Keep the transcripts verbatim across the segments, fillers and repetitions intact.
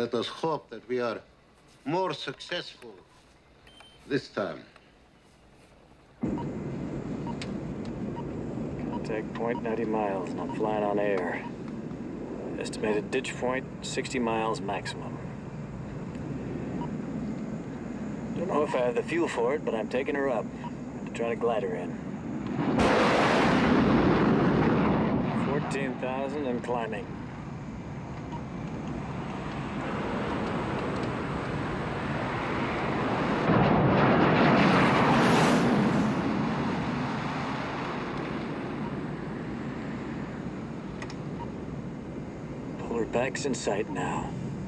Let us hope that we are more successful this time. Contact point ninety miles, and I'm flying on air. Estimated ditch point sixty miles maximum. Don't know if I have the fuel for it, but I'm taking her up to try to glide her in. fourteen thousand and climbing. Polar back's in sight now.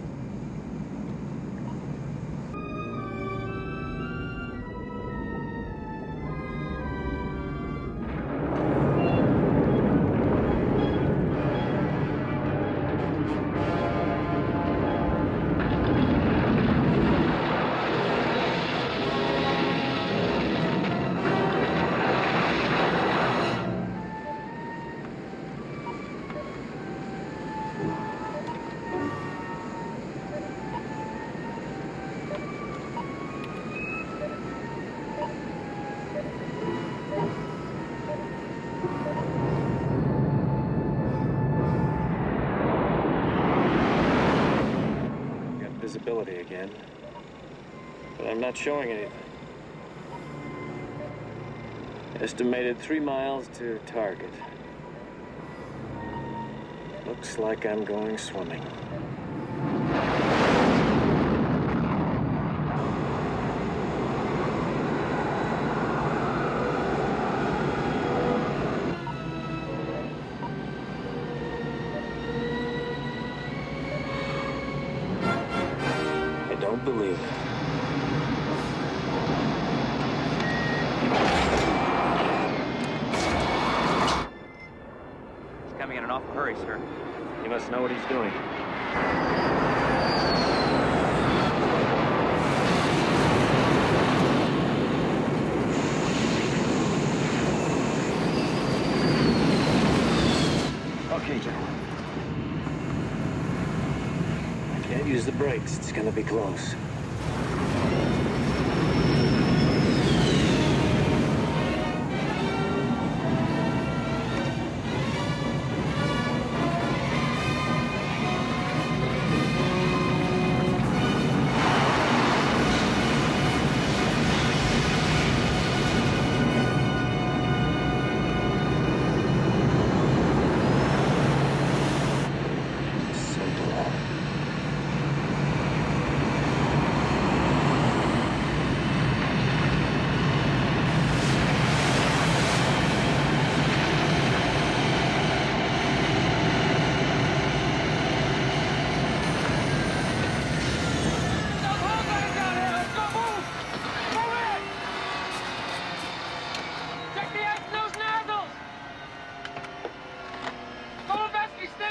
Visibility again, but I'm not showing anything. Estimated three miles to target. Looks like I'm going swimming. Don't believe it. He's coming in an awful hurry, sir. He must know what he's doing. Okay, General. Can't use the brakes. It's gonna be close.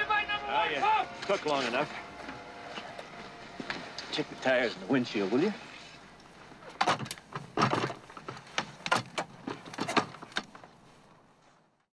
Took long enough. Check the tires and the windshield, will you?